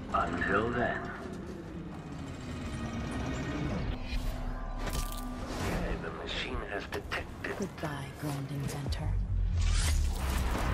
Until then. The machine has detected. Goodbye, Grand Inventor.